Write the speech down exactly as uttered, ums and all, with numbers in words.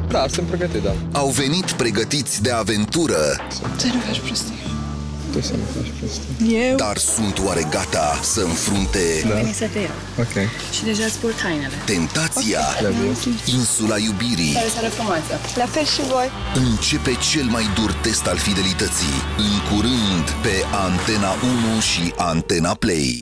Da, sunt pregătit, da. Au venit pregătiți de aventură. Tu nu faci prostii. Tu să nu faci prostii. Eu? Dar sunt oare gata să înfrunte Da. Veni să te iau. Ok. Și deja îți port hainele. tentația, Okay. insula iubirii? Care seară frumoasă. La fel și voi. Începe cel mai dur test al fidelității. În curând pe Antena unu și Antena Play.